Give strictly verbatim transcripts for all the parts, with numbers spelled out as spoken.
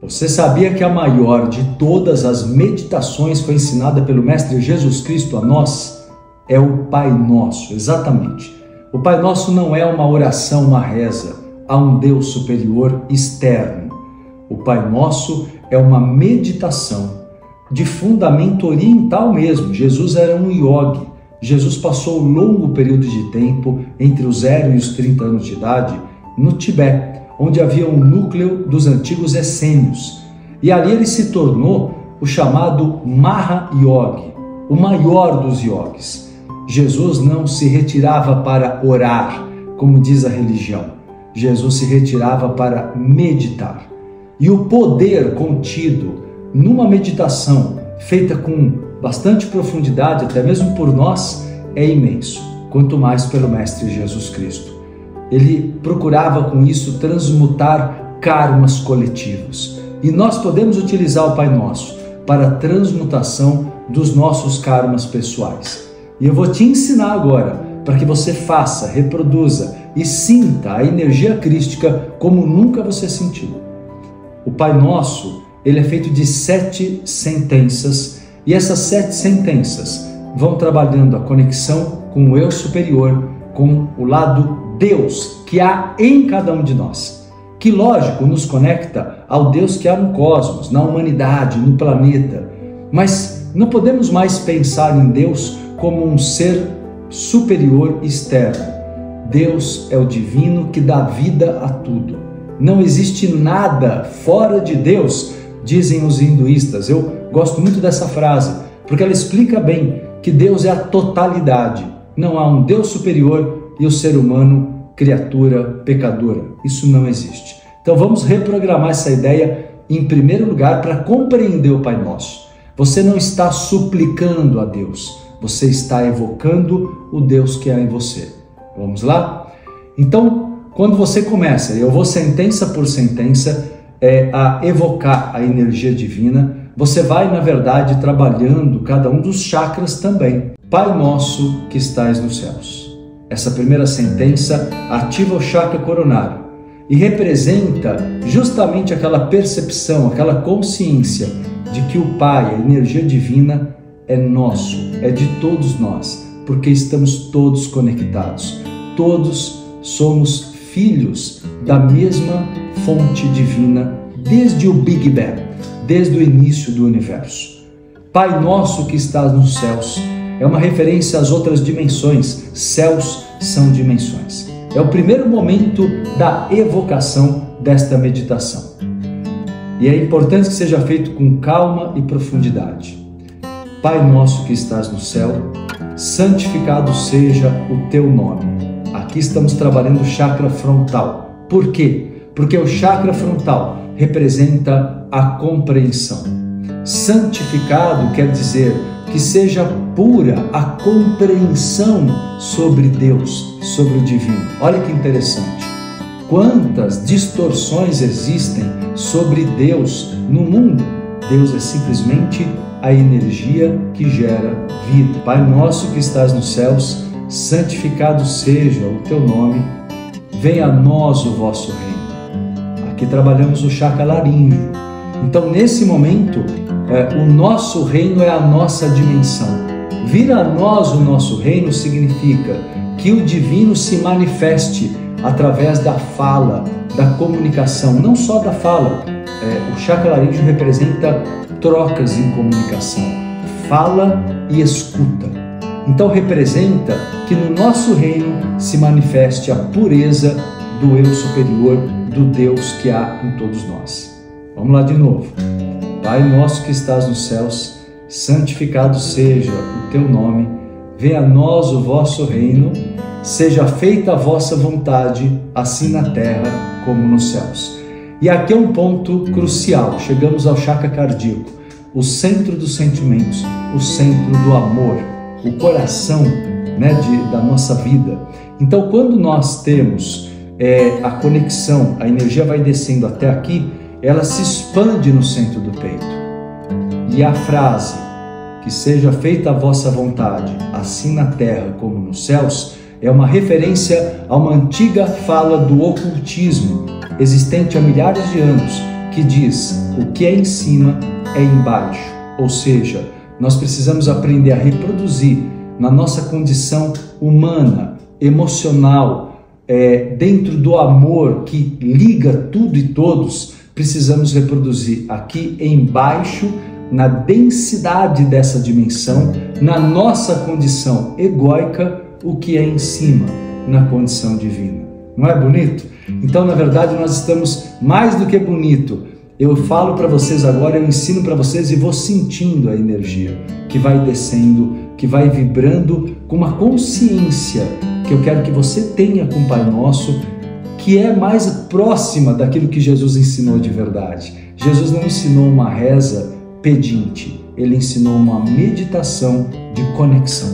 Você sabia que a maior de todas as meditações foi ensinada pelo Mestre Jesus Cristo a nós? É o Pai Nosso, exatamente. O Pai Nosso não é uma oração, uma reza a um Deus superior externo. O Pai Nosso é uma meditação de fundamento oriental mesmo. Jesus era um yogi. Jesus passou um longo período de tempo, entre os zero e os trinta anos de idade, no Tibete, onde havia um núcleo dos antigos essênios. E ali ele se tornou o chamado Maha-Yogi, o maior dos yogis. Jesus não se retirava para orar, como diz a religião. Jesus se retirava para meditar. E o poder contido numa meditação feita com bastante profundidade, até mesmo por nós, é imenso, quanto mais pelo Mestre Jesus Cristo. Ele procurava com isso transmutar karmas coletivos. E nós podemos utilizar o Pai Nosso para a transmutação dos nossos karmas pessoais. E eu vou te ensinar agora para que você faça, reproduza e sinta a energia crística como nunca você sentiu. O Pai Nosso, ele é feito de sete sentenças, e essas sete sentenças vão trabalhando a conexão com o eu superior, com o lado Deus que há em cada um de nós, que, lógico, nos conecta ao Deus que há no cosmos, na humanidade, no planeta. Mas não podemos mais pensar em Deus como um ser superior externo. Deus é o divino que dá vida a tudo. Não existe nada fora de Deus, dizem os hinduístas. Eu gosto muito dessa frase, porque ela explica bem que Deus é a totalidade. Não há um Deus superior e o ser humano, criatura pecadora. Isso não existe. Então vamos reprogramar essa ideia em primeiro lugar para compreender o Pai Nosso. Você não está suplicando a Deus, você está evocando o Deus que há em você. Vamos lá? Então, quando você começa, eu vou sentença por sentença, é, a evocar a energia divina, você vai, na verdade, trabalhando cada um dos chakras também. Pai Nosso que estais nos céus. Essa primeira sentença ativa o chakra coronário e representa justamente aquela percepção, aquela consciência de que o Pai, a energia divina, é nosso, é de todos nós, porque estamos todos conectados. Todos somos filhos da mesma fonte divina desde o Big Bang, desde o início do universo. Pai Nosso que estás nos céus é uma referência às outras dimensões. Céus são dimensões. É o primeiro momento da evocação desta meditação. E é importante que seja feito com calma e profundidade. Pai Nosso que estás no céu, santificado seja o teu nome. Aqui estamos trabalhando o chakra frontal. Por quê? Porque o chakra frontal representa a compreensão. Santificado quer dizer que seja pura a compreensão sobre Deus, sobre o divino. Olha que interessante. Quantas distorções existem sobre Deus no mundo? Deus é simplesmente a energia que gera vida. Pai Nosso que estás nos céus, santificado seja o teu nome, venha a nós o vosso reino. Aqui trabalhamos o chakra laríngeo. Então, nesse momento, é, o nosso reino é a nossa dimensão. Vir a nós o nosso reino significa que o divino se manifeste através da fala, da comunicação, não só da fala. É, o chakra laríngeo representa trocas em comunicação, fala e escuta. Então representa que no nosso reino se manifeste a pureza do eu superior, do Deus que há em todos nós. Vamos lá de novo. Pai Nosso que estás nos céus, santificado seja o teu nome, venha a nós o vosso reino, seja feita a vossa vontade, assim na terra como nos céus. E aqui é um ponto crucial, chegamos ao chakra cardíaco, o centro dos sentimentos, o centro do amor, o coração, né, de, da nossa vida. Então, quando nós temos é, a conexão, a energia vai descendo até aqui, ela se expande no centro do peito. E a frase, que seja feita a vossa vontade, assim na terra como nos céus, é uma referência a uma antiga fala do ocultismo, existente há milhares de anos, que diz: o que é em cima é embaixo. Ou seja, nós precisamos aprender a reproduzir na nossa condição humana, emocional, é, dentro do amor que liga tudo e todos, precisamos reproduzir aqui embaixo, na densidade dessa dimensão, na nossa condição egóica, o que é em cima, na condição divina. Não é bonito? Então, na verdade, nós estamos mais do que bonito. Eu falo para vocês agora, eu ensino para vocês e vou sentindo a energia que vai descendo, que vai vibrando com uma consciência que eu quero que você tenha com o Pai Nosso, que é mais próxima daquilo que Jesus ensinou de verdade. Jesus não ensinou uma reza pedinte, ele ensinou uma meditação de conexão.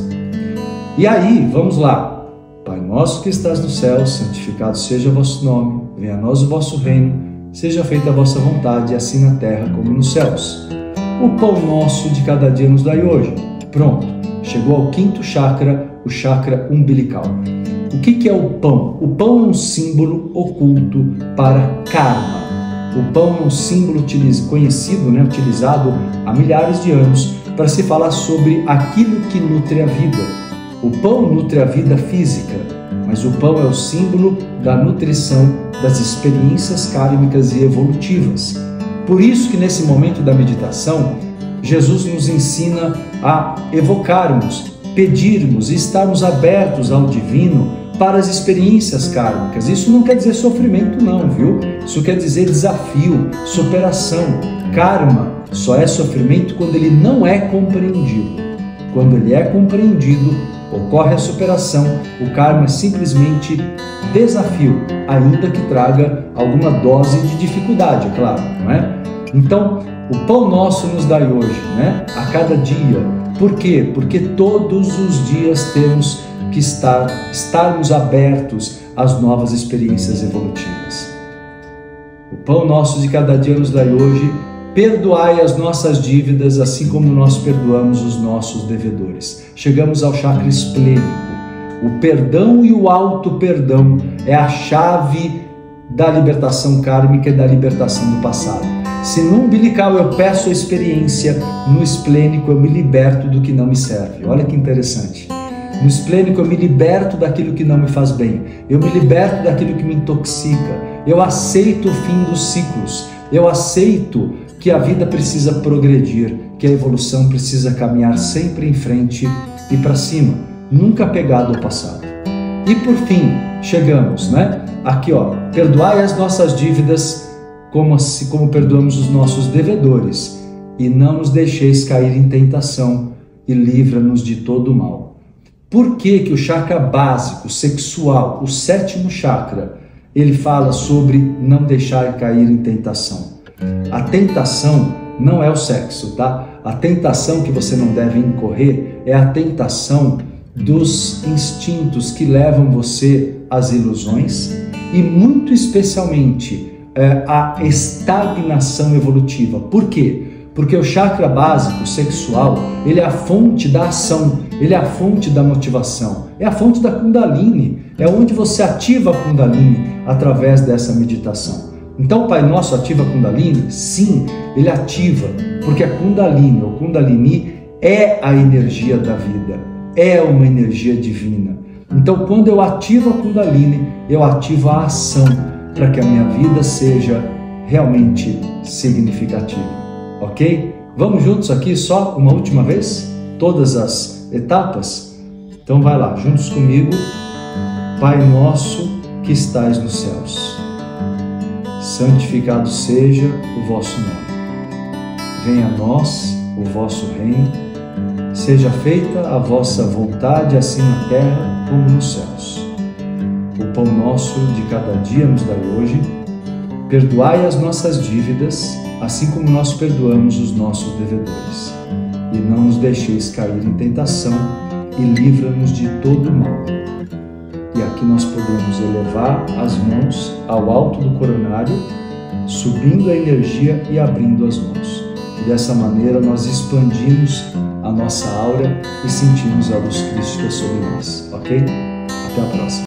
E aí, vamos lá. Pai nosso que estás no céu, santificado seja o vosso nome, venha a nós o vosso reino, seja feita a vossa vontade, assim na terra como nos céus. O pão nosso de cada dia nos dai hoje. Pronto, chegou ao quinto chakra, o chakra umbilical. O que que é o pão? O pão é um símbolo oculto para karma. O pão é um símbolo conhecido, né, utilizado há milhares de anos para se falar sobre aquilo que nutre a vida. O pão nutre a vida física, mas o pão é o símbolo da nutrição das experiências kármicas e evolutivas. Por isso que nesse momento da meditação, Jesus nos ensina a evocarmos, pedirmos e estarmos abertos ao divino para as experiências kármicas. Isso não quer dizer sofrimento não, viu? Isso quer dizer desafio, superação. Karma só é sofrimento quando ele não é compreendido. Quando ele é compreendido, ocorre a superação. O karma é simplesmente desafio, ainda que traga alguma dose de dificuldade, é claro, não é? Então, o pão nosso nos dai hoje, né? A cada dia. Por quê? Porque todos os dias temos que estar, estarmos abertos às novas experiências evolutivas. O pão nosso de cada dia nos dai hoje, perdoai as nossas dívidas, assim como nós perdoamos os nossos devedores. Chegamos ao chakra esplênico. O perdão e o auto-perdão é a chave da libertação kármica e da libertação do passado. Se no umbilical eu peço a experiência, no esplênico eu me liberto do que não me serve. Olha que interessante. No esplênico eu me liberto daquilo que não me faz bem. Eu me liberto daquilo que me intoxica. Eu aceito o fim dos ciclos. Eu aceito que a vida precisa progredir, que a evolução precisa caminhar sempre em frente e para cima, nunca apegado ao passado. E por fim, chegamos, né? Aqui, ó, perdoai as nossas dívidas como, assim, como perdoamos os nossos devedores, e não nos deixeis cair em tentação, e livra-nos de todo o mal. Por que que o chakra básico, sexual, o sétimo chakra, ele fala sobre não deixar cair em tentação? A tentação não é o sexo, tá? A tentação que você não deve incorrer é a tentação dos instintos que levam você às ilusões e muito especialmente é, à estagnação evolutiva. Por quê? Porque o chakra básico, sexual, ele é a fonte da ação, ele é a fonte da motivação, é a fonte da Kundalini, é onde você ativa a Kundalini através dessa meditação. Então o Pai Nosso ativa a Kundalini? Sim, ele ativa, porque a Kundalini, ou Kundalini, é a energia da vida, é uma energia divina. Então quando eu ativo a Kundalini, eu ativo a ação para que a minha vida seja realmente significativa. Ok? Vamos juntos aqui só uma última vez? Todas as etapas? Então vai lá, juntos comigo. Pai nosso que estais nos céus, santificado seja o vosso nome. Venha a nós o vosso reino. Seja feita a vossa vontade, assim na terra como nos céus. O pão nosso de cada dia nos dai hoje. Perdoai as nossas dívidas, assim como nós perdoamos os nossos devedores. E não nos deixeis cair em tentação, e livra-nos de todo o mal. E aqui nós podemos elevar as mãos ao alto do coronário, subindo a energia e abrindo as mãos. E dessa maneira nós expandimos a nossa aura e sentimos a luz crística sobre nós, ok? Até a próxima.